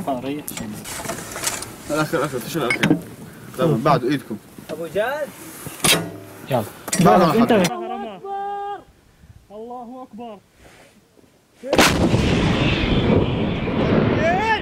مصطفى ريح شيء. الاخر شنو الاخير؟ طيب بعد ايدكم. ابو جاد يلا. انت الله اكبر.